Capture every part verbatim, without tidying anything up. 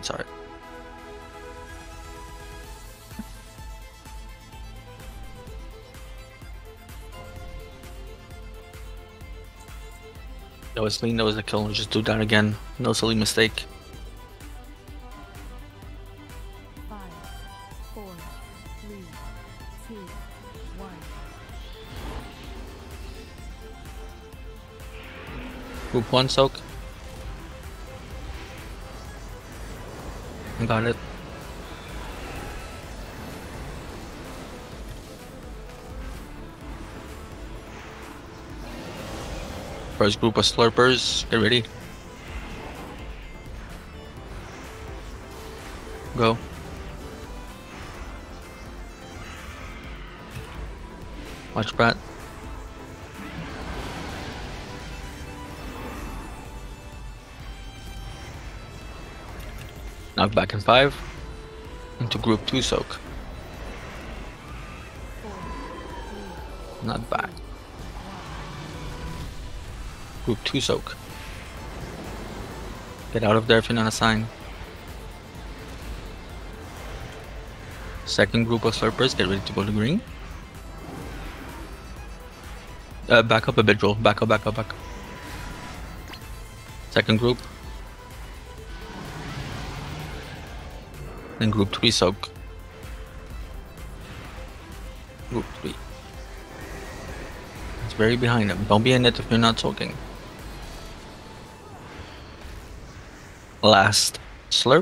It's alright. That was clean, that was a kill. Just do that again. No silly mistake. Five, four, three, two, one. Group one soak. Got it. First group of slurpers, get ready. Go. Watch Brad. Knock back in five. Into group two soak. Not back. Group two soak. Get out of there if you're not assigned. Second group of slurpers, get ready to go to green. Uh, back up a bit, Joel. Back up, back up, back up. Second group. Then group three soak. Group three. It's very behind them. Don't be in it if you're not soaking. Last slurp.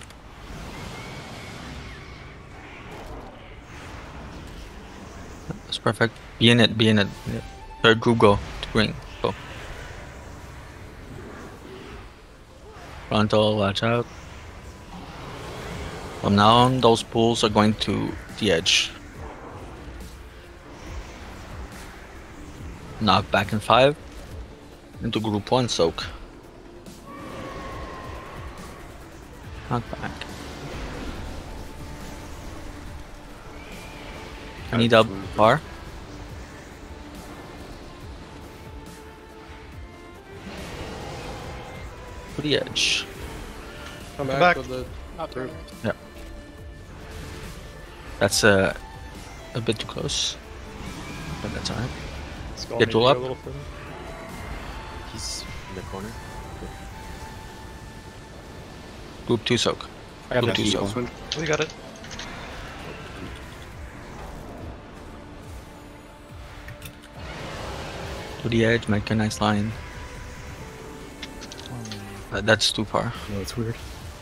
That's perfect. Be in it, be in it. Third group, go to green. Go. Frontal, watch out. From now on, those pools are going to the edge. Knock back in five. Into group one soak. Knock back. I need a bar. To the edge. Come back, back. with the Not group. Yeah. That's uh, a bit too close. But that's alright. Skull Get maybe Joel up. a little further. He's in the corner. Group two soak. I got Group that. two soak. We got it. To the edge, make a nice line. Uh, that's too far. No, it's weird.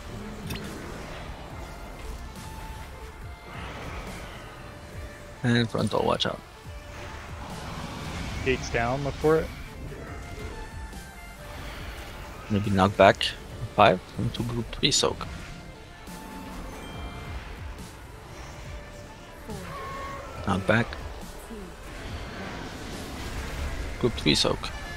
And frontal, watch out. Gates down, look for it. Maybe knock back five into group three soak. Knock back. Group three soak.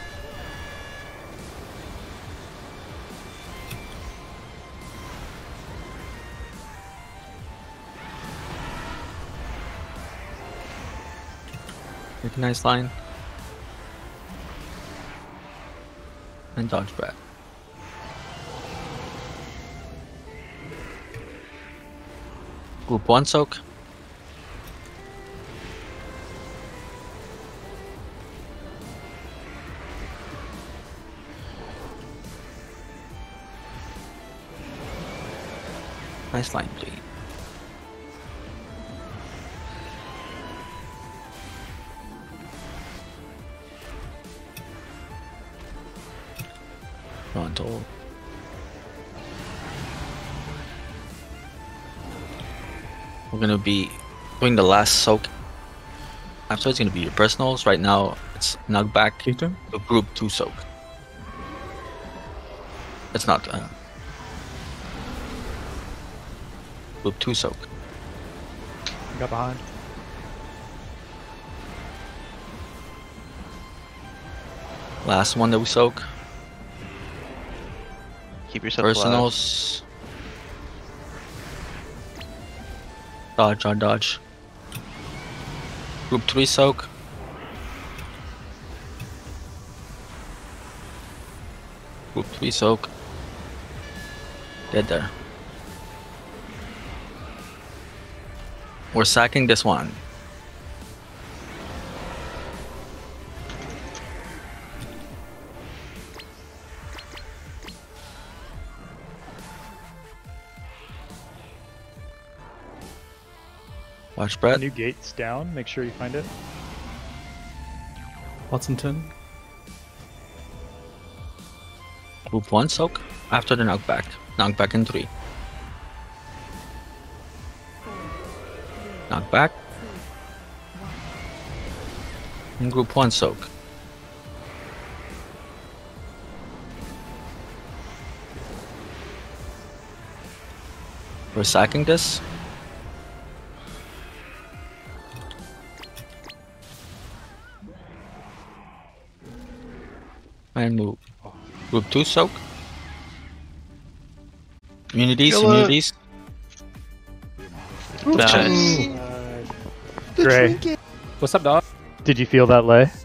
Make a nice line. And dodge back. Group one soak. Nice line, please. Frontal. We're gonna be doing the last soak. After it's gonna be your personals. Right now, it's knock back to group two soak. It's not. Uh, group two soak. Got behind. Last one that we soak. Keep yourself alive. Personals. Dodge, dodge, dodge. Group three soak. Group three soak. Dead there. We're sacking this one. Watch Brett. New gate's down. Make sure you find it. Watsonton. Group one soak after the knockback. Knockback in three. Knockback. And group one soak. We're sacking this. And move. Group two soak. Immunities, Kill it. immunities. Nice. Gray. What's up, dog? Did you feel that lay?